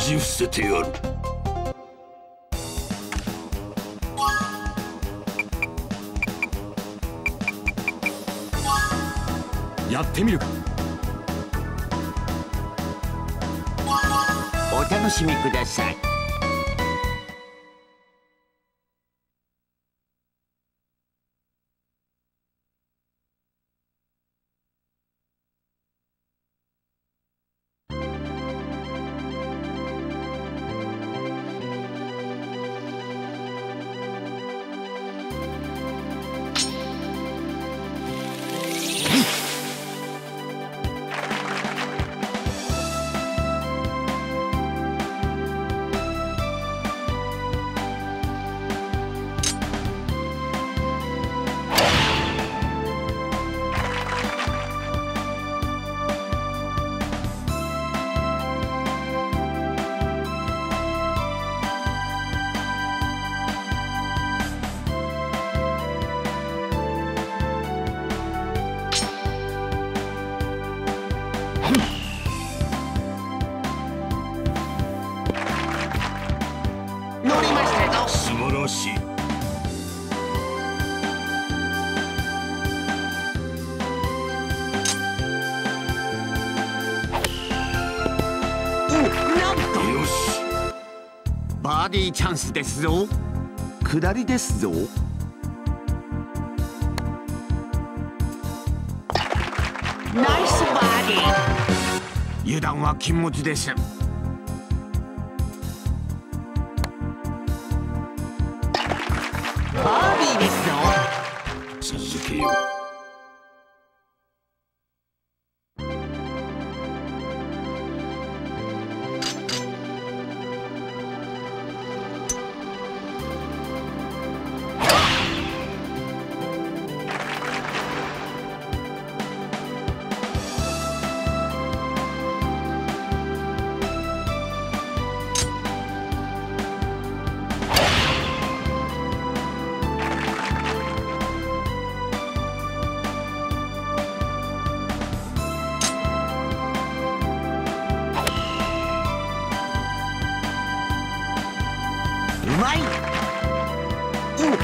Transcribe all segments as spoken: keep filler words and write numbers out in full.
じ伏せてやる。 やってみるか。 お楽しみください。 乗りましたぞ。 素晴らしい。 お、なんとよし。 バーディーチャンスですぞ。下りですぞ。ナイスバーディー。油断は禁物です。バーディーですぞ。 続けよう。 うまい。お、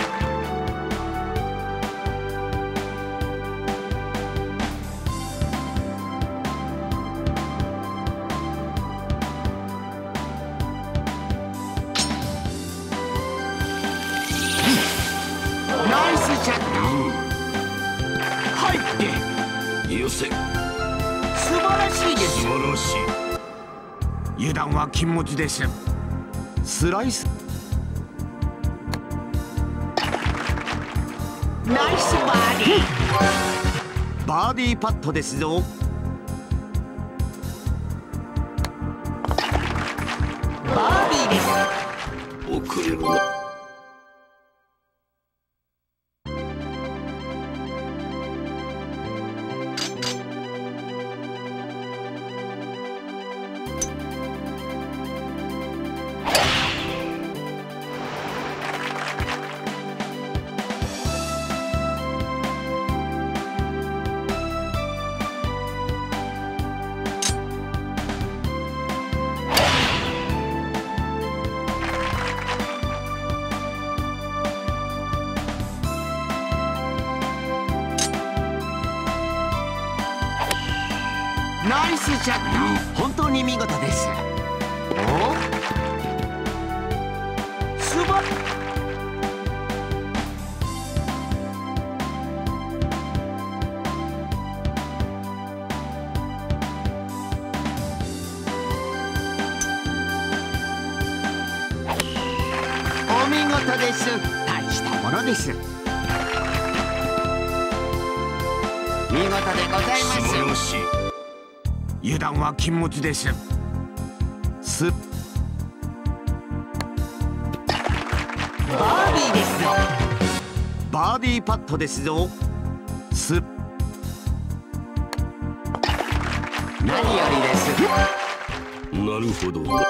ナイスシャット。入ってよせ。 素晴らしいです素。晴らしい。 油断は禁物です。スライス。ナイスバーディー。バーディーパットですぞ。バーディーです。 遅れるな。 ナイスシャット。本当に見事です。お、すばお見事です。大したものです。見事でございます。 素晴らしい。 油断は禁物です。すバーディーですぞ。バーディーパットですぞ。す何よりです。 なるほど。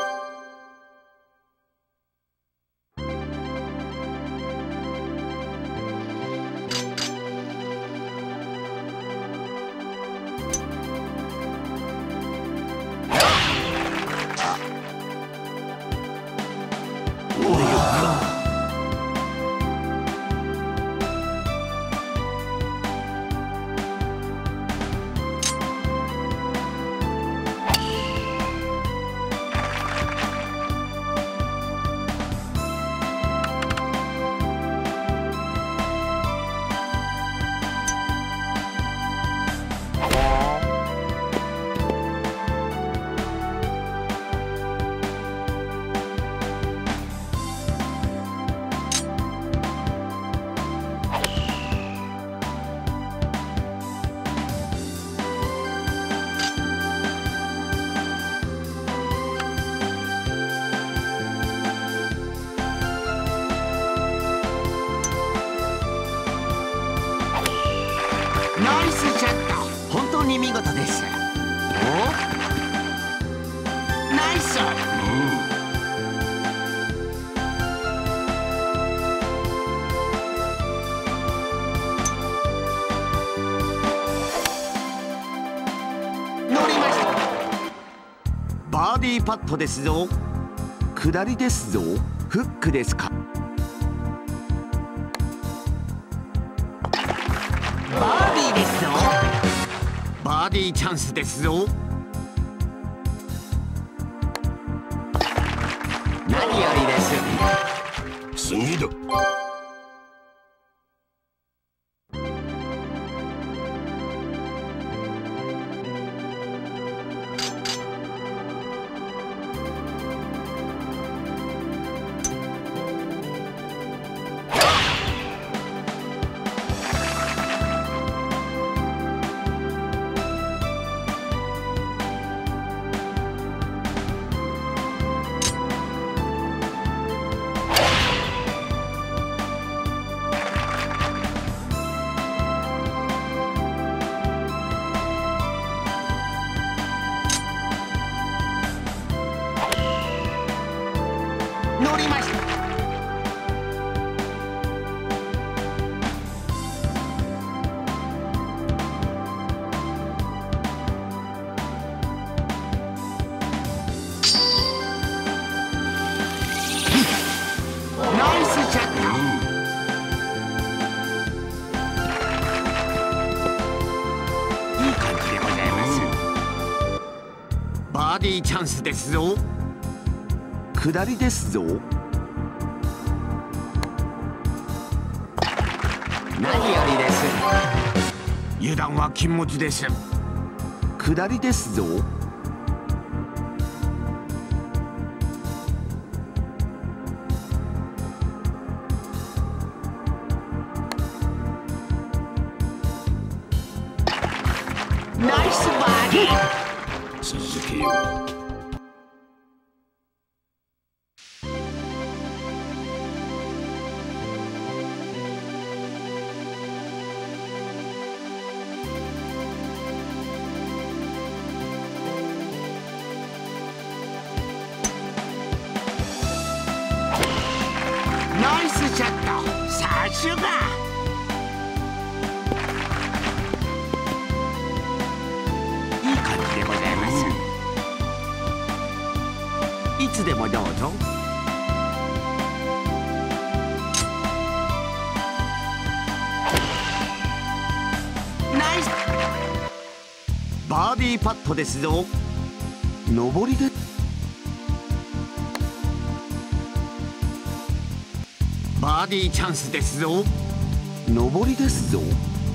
に見事です。おナイス。乗りました。バーディーパットですぞ。下りですぞ。フックですか。バーディーですぞ。バーディーチャンスですぞ。何よりです。 次だ。 乗りました。ナイスシャット。いい感じでございます。バーディーチャンスですぞ。下りですぞ。何よりです。油断は禁物です。下りですぞ。ナイスバーディー。 続けよう。 ナイスシャット。さすが。いい感じでございます。いつでもどうぞ。ナイス。バーディーパットですぞ。上りで。バーディーチャンスですぞ。上りですぞ。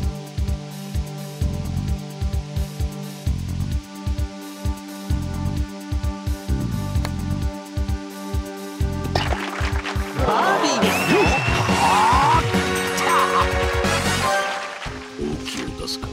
バーディーですよ。 本気を出すか。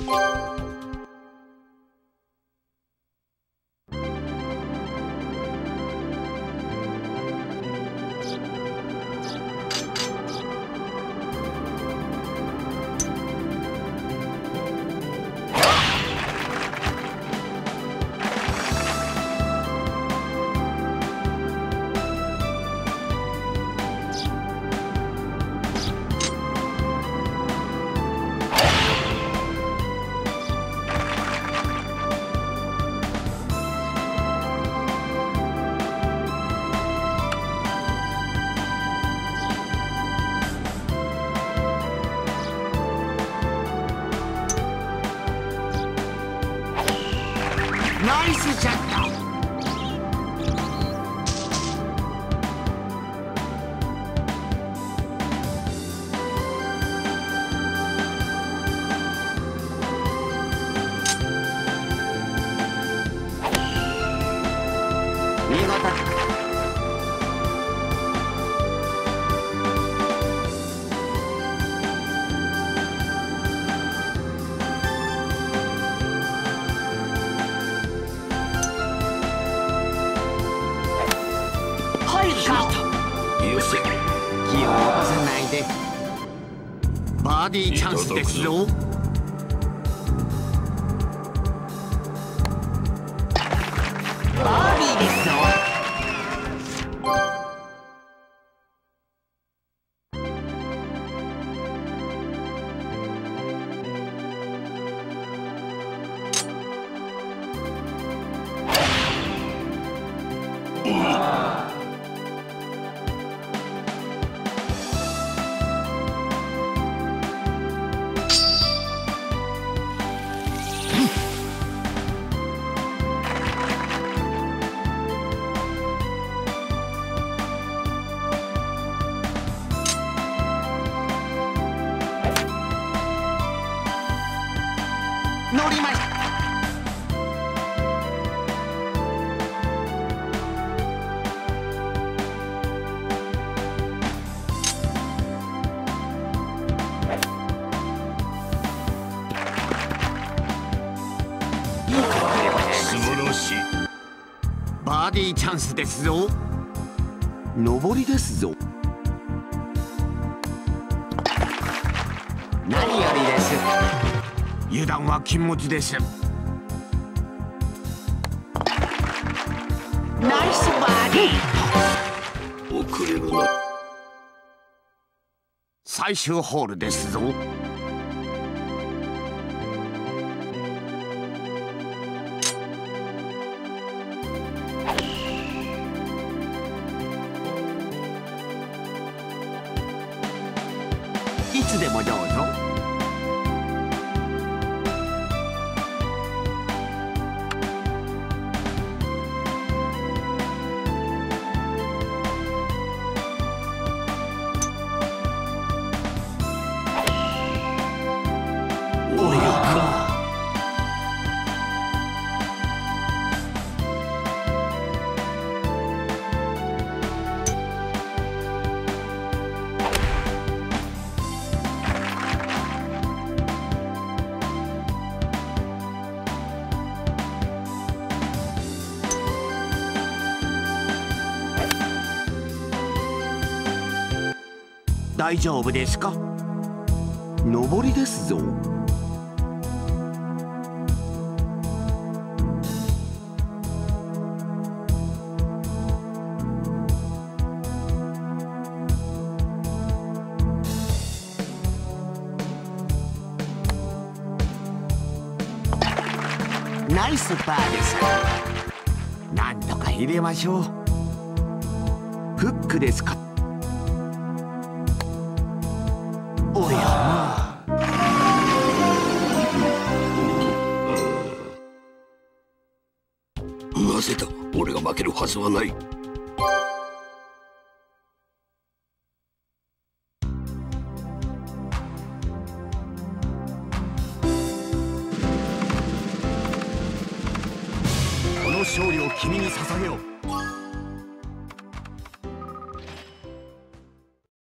ナイスシャット。見事。 よせ。 気を起こさないで。バーディーチャンスですぞ。 バーディーですぞ。乗りました。いい感じでございます。 素晴らしい。 バーディーチャンスですぞ。上りですぞ。 何よりです。 油断は禁物です。 ナイスバーディー。 遅れるな。 最終ホールですぞ。いつでもどうぞ。 おやか。 大丈夫ですか？上りですぞ。ナイスパーです。なんとか入れましょう。フックですか？おやまあ。 なぜだ。俺が負けるはずはない。 この勝利を君に捧げよう。